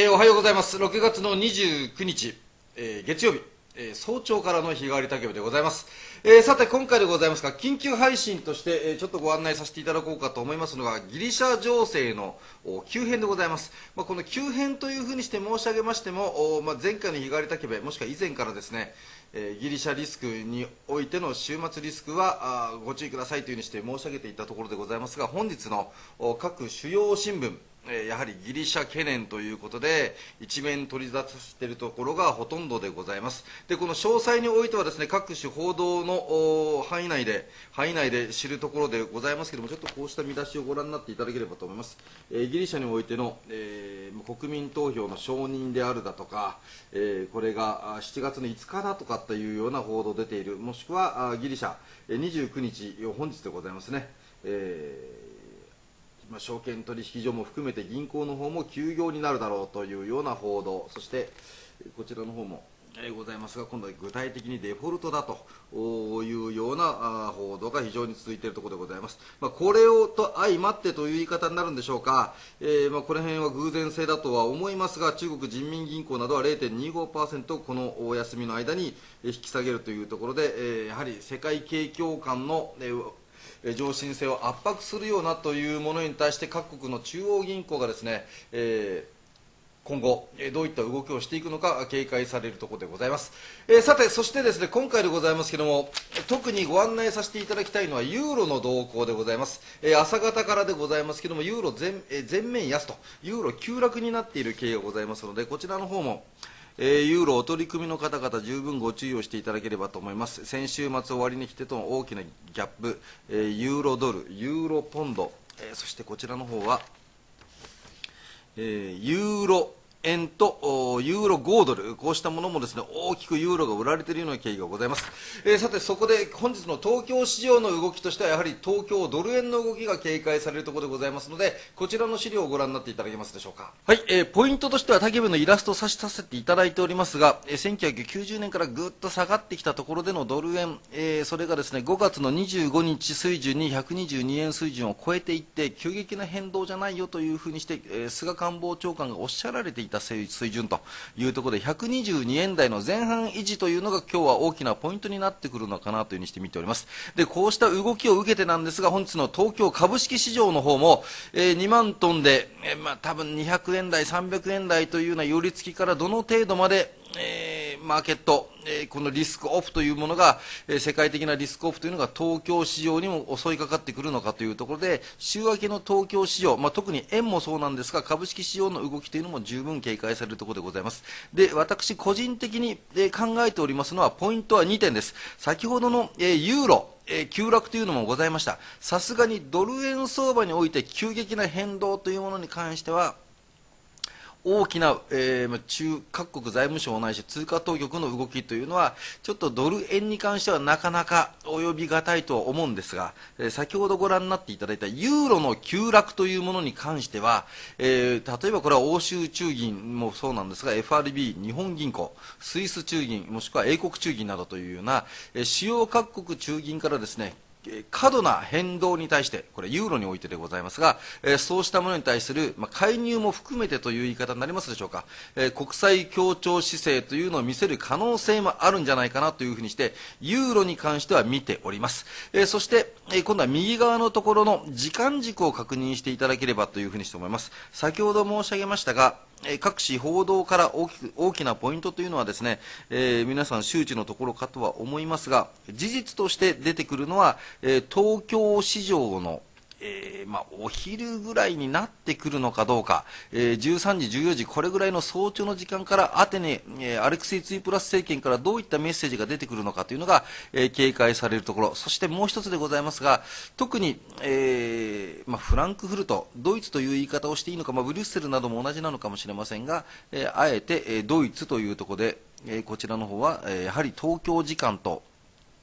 おはようございます。6月の29日、月曜日、早朝からの日替わり竹部でございます。さて今回でございますが、緊急配信として、ちょっとご案内させていただこうかと思いますのが、ギリシャ情勢の急変でございます。この急変というふうにして申し上げましても、前回の日替わり竹部、もしくは以前からですね、ギリシャリスクにおいての週末リスクはご注意くださいというふうにして申し上げていたところでございますが、本日の各主要新聞、やはりギリシャ懸念ということで一面取り出しているところがほとんどでございます。でこの詳細においてはですね、各種報道の範囲内で知るところでございますけれども、ちょっとこうした見出しをご覧になっていただければと思います。ギリシャにおいての、国民投票の承認であるだとか、これが7月の5日だとかというような報道出ている、もしくはギリシャ29日本日でございますね、証券取引所も含めて銀行の方も休業になるだろうというような報道、そしてこちらの方もございますが、今度は具体的にデフォルトだというような報道が非常に続いているところでございます。これをと相まってという言い方になるんでしょうか、この辺は偶然性だとは思いますが、中国人民銀行などは 0.25% このお休みの間に引き下げるというところで、やはり世界景況感の上進性を圧迫するようなというものに対して各国の中央銀行がですね、今後どういった動きをしていくのか警戒されるところでございます。さてそしてですね、今回でございますけれども、特にご案内させていただきたいのはユーロの動向でございます。朝方からでございますけれども、ユーロ全面安とユーロ急落になっている経緯がございますので、こちらの方もユーロお取り組みの方々十分ご注意をしていただければと思います。先週末終わりに来てとの大きなギャップ、ユーロドル、ユーロポンド、そしてこちらの方は、ユーロ円とユーロ5ドル、こうしたものもですね、大きくユーロが売られているような経緯がございます。さてそこで本日の東京市場の動きとしては、やはり東京ドル円の動きが警戒されるところでございますので、こちらの資料をご覧になっていただけますでしょうか。はい、ポイントとしては竹部のイラストを指しさせていただいておりますが、1990年からぐっと下がってきたところでのドル円、それがですね5月の25日水準に122円水準を超えていって、急激な変動じゃないよというふうにして、菅官房長官がおっしゃられていた水準というところで、122円台の前半維持というのが今日は大きなポイントになってくるのかなというふうにして見ております。でこうした動きを受けてなんですが、本日の東京株式市場の方も、2万トンで、多分200円台300円台というような寄り付きからどの程度まで、マーケット、このリスクオフというものが、世界的なリスクオフというのが東京市場にも襲いかかってくるのかというところで、週明けの東京市場、特に円もそうなんですが、株式市場の動きというのも十分警戒されるところでございます。で私個人的に、考えておりますのは、ポイントは2点です。先ほどの、ユーロ急落というのもございました。さすがにドル円相場において急激な変動というものに関しては、大きな、各国財務省ないし通貨当局の動きというのは、ちょっとドル円に関してはなかなか及びがたいとは思うんですが、先ほどご覧になっていただいたユーロの急落というものに関しては、例えばこれは欧州中銀もそうなんですが、 FRB 日本銀行、スイス中銀、もしくは英国中銀などというような、主要各国中銀からですね、過度な変動に対して、これユーロにおいてでございますが、そうしたものに対する、介入も含めてという言い方になりますでしょうか、国際協調姿勢というのを見せる可能性もあるんじゃないかなというふうにしてユーロに関しては見ております。そして、今度は右側のところの時間軸を確認していただければというふうにして思います。先ほど申し上げましたが、各種報道から大きなポイントというのはですね、皆さん周知のところかとは思いますが、事実として出てくるのは、東京市場のお昼ぐらいになってくるのかどうか、13時、14時、これぐらいの早朝の時間からアテネ、アレクセイ・ツイプラス政権からどういったメッセージが出てくるのかというのが、警戒されるところ。そしてもう一つでございますが、特に、フランクフルト、ドイツという言い方をしていいのか、ブリュッセルなども同じなのかもしれませんが、あえて、ドイツというところで、こちらの方は、やはり東京時間と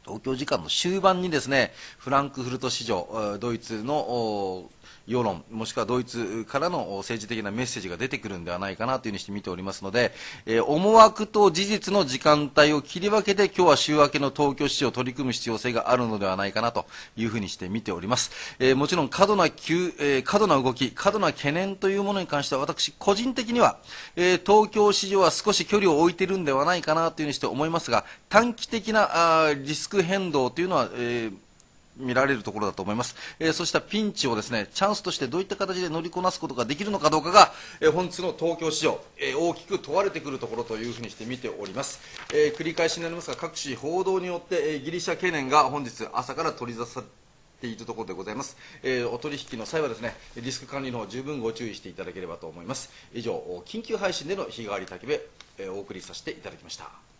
東京時間の終盤にですね、フランクフルト市場、ドイツの世論、もしくはドイツからの政治的なメッセージが出てくるんではないかなというふうにして見ておりますので、思惑と事実の時間帯を切り分けて、今日は週明けの東京市場を取り組む必要性があるのではないかなというふうにして見ております。もちろん過度な動き、過度な懸念というものに関しては、私個人的には、東京市場は少し距離を置いているんではないかなというふうにして思いますが、短期的なリスク変動というのは、見られるところだと思います。そうしたピンチをですね、チャンスとしてどういった形で乗りこなすことができるのかどうかが、本日の東京市場、大きく問われてくるところというふうにして見ております。繰り返しになりますが、各種報道によって、ギリシャ懸念が本日朝から取り沙汰されているところでございます。お取引の際はですね、リスク管理の方十分ご注意していただければと思います。以上、緊急配信での日替わり焚き火、お送りさせていただきました。